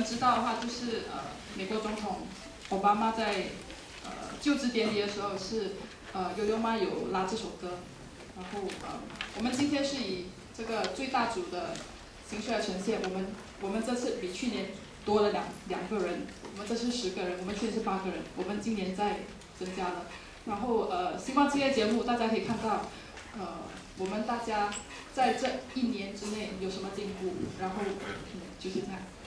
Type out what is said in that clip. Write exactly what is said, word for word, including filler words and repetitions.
知道的话，就是呃，美国总统奥巴马在呃就职典礼的时候是呃悠悠妈有拉这首歌，然后呃我们今天是以这个最大组的形式来呈现，我们我们这次比去年多了两两个人，我们这次十个人，我们去年是八个人，我们今年再增加了。然后呃，星光这些节目大家可以看到，呃，我们大家在这一年之内有什么进步，然后嗯就是这样。